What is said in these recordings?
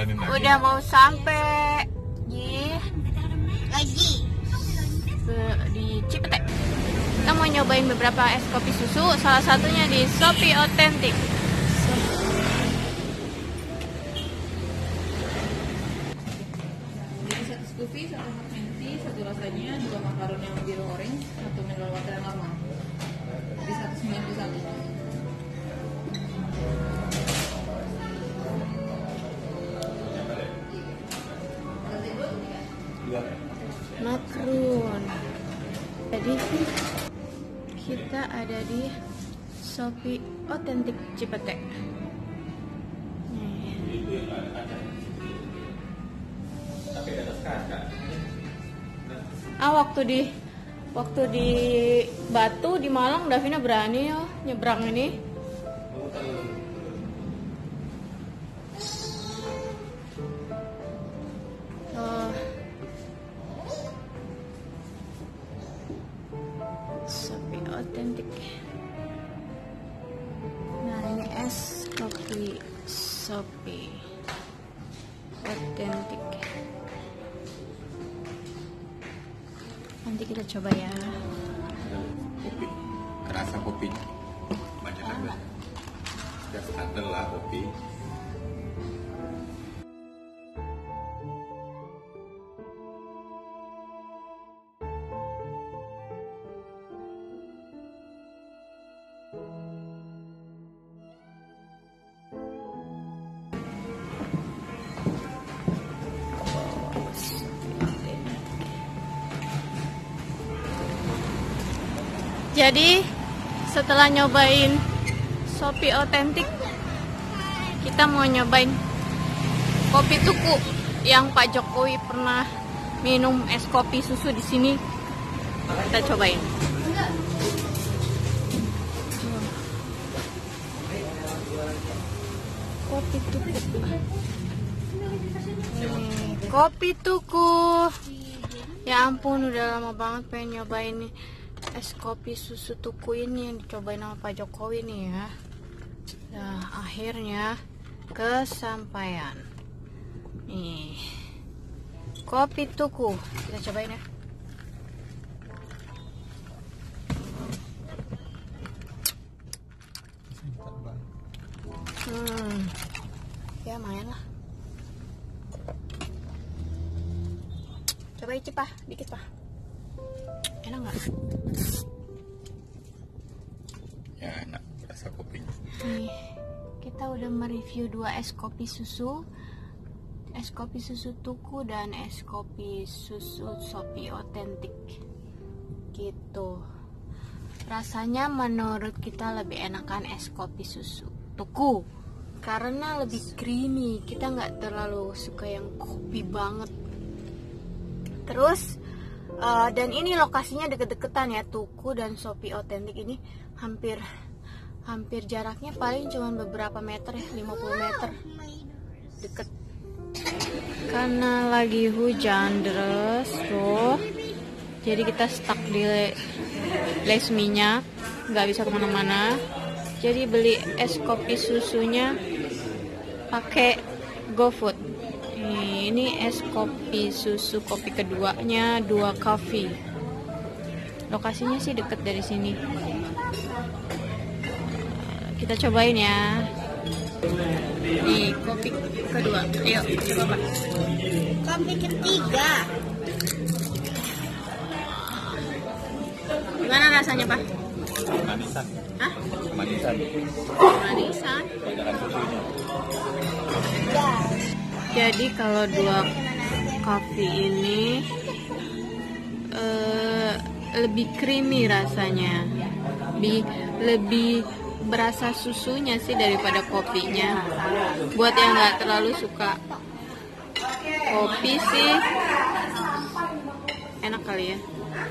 jalanin lagi. Udah mau sampai di Cipete. Kita mau nyobain beberapa es kopi susu, salah satunya di Shopee Authentic. Jadi satu Scoopy, satu hot minty, satu rasanya, dua makaron yang biru orange, satu mineral water yang normal. Jadi 191. Makrun. Jadi kita ada di Shopee Authentic Cipete. Waktu di Batu di Malang Davina berani ya nyebrang ini. Shopee Authentic. Nah ini es kopi Shopee Authentic. Nanti kita coba ya. Kopi, kerasa kopinya. Banyak ada. Ya standar lah kopi. Jadi setelah nyobain Shopee Authentic, kita mau nyobain kopi tuku yang Pak Jokowi pernah minum es kopi susu di sini. Kita cobain. Kopi tuku. Kopi tuku. Ya ampun, udah lama banget pengen nyobain nih es kopi susu tuku ini yang dicobain sama Pak Jokowi nih ya. Nah, akhirnya kesampaian. Nih. Kopi tuku. Kita cobain ya. Ya main lah. Coba icip, Pak. Dikit, Pak. Enak nggak? Ya enak, rasa kopinya. Nih, kita udah mereview 2 es kopi susu. Es kopi susu tuku dan es kopi susu Shopee Authentic. Gitu. Rasanya menurut kita lebih enakan es kopi susu tuku. Karena lebih creamy. Kita nggak terlalu suka yang kopi banget. Terus dan ini lokasinya deket-deketan ya, tuku dan Shopee Authentic ini hampir jaraknya paling cuma beberapa meter ya, 50 meter, deket. Karena lagi hujan deras tuh, jadi kita stuck di Les Minyak, nggak bisa kemana-mana. Jadi beli es kopi susunya pakai GoFood. Ini es kopi susu kopi keduanya 2 coffee. Lokasinya sih deket dari sini. Kita cobain ya. Nih kopi kedua. Ayo coba. Kopi ketiga. Gimana rasanya, Pak? Manisan. Hah? Manisan. Manisan. Banyakan susunya. Ya. Jadi kalau 2 kopi ini lebih creamy rasanya, lebih berasa susunya sih daripada kopinya. Buat yang nggak terlalu suka kopi sih, enak kali ya.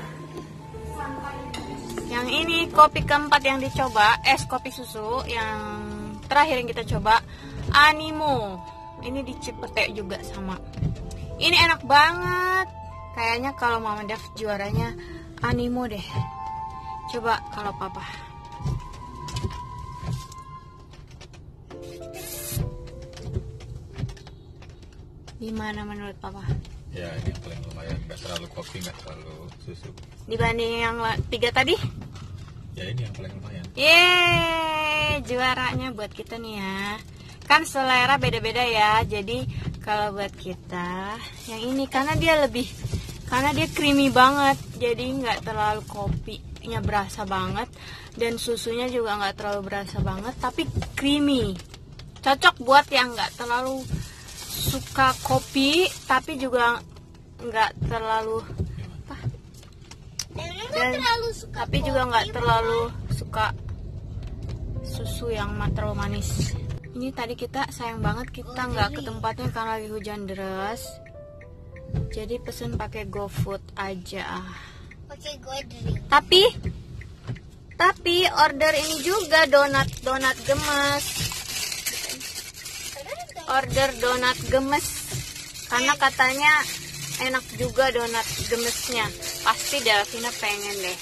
Yang ini kopi keempat yang dicoba, es kopi susu yang terakhir yang kita coba, Animo. Ini di Cipete juga sama. Ini enak banget. Kayaknya kalau Mama Dev juaranya Animo deh. Coba kalau Papa. Gimana menurut Papa? Ya ini yang paling lumayan, nggak terlalu kopi, nggak terlalu susu. Dibanding yang 3 tadi? Ya ini yang paling lumayan. Yeay, juaranya buat kita nih ya. Kan selera beda-beda ya. Jadi kalau buat kita yang ini karena dia creamy banget. Jadi nggak terlalu kopinya berasa banget dan susunya juga nggak terlalu berasa banget, tapi creamy. Cocok buat yang nggak terlalu suka kopi tapi juga nggak terlalu tapi juga nggak terlalu suka susu yang terlalu manis. Ini tadi kita sayang banget kita nggak ke tempatnya karena lagi hujan deras, jadi pesen pakai GoFood aja. Pakai GoDrink. Tapi order ini juga donat gemes. Order donat gemes karena katanya enak juga donat gemesnya. Pasti Davina pengen deh.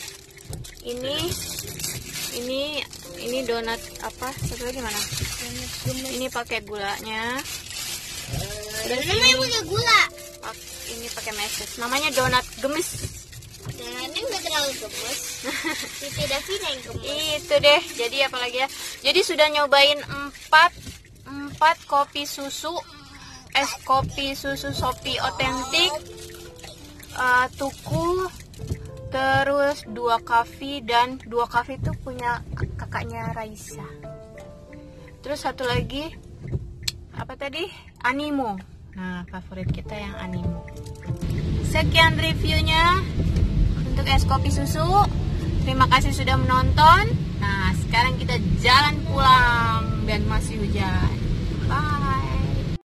Ini donat apa? Satu lagi mana? Ini pakai gulanya. Terus namanya punya gula. Ini pakai meses. Namanya donat gemes. Donatnya nggak terlalu gemes. Pipi Davina yang gemes. Itu deh. Jadi apalagi ya? Jadi sudah nyobain 4 kopi susu, es kopi susu Shopee otentik, Tuku, terus 2 Cafe, dan 2 Cafe itu punya kakaknya Raisa. Terus satu lagi apa tadi? Animo. Nah, favorit kita yang Animo. Sekian reviewnya untuk es kopi susu. Terima kasih sudah menonton. Nah, sekarang kita jalan pulang dan masih hujan. Bye.